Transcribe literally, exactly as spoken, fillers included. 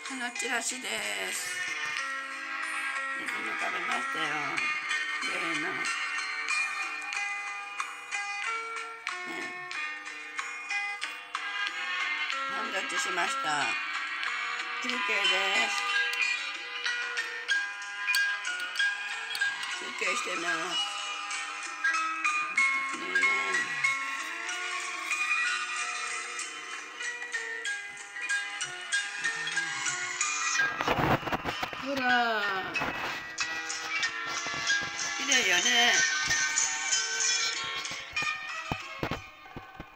のチラシです。いつも食べましたよ。例の。ね。ハンドチしました。休憩です。休憩してます。ほら、綺麗よね。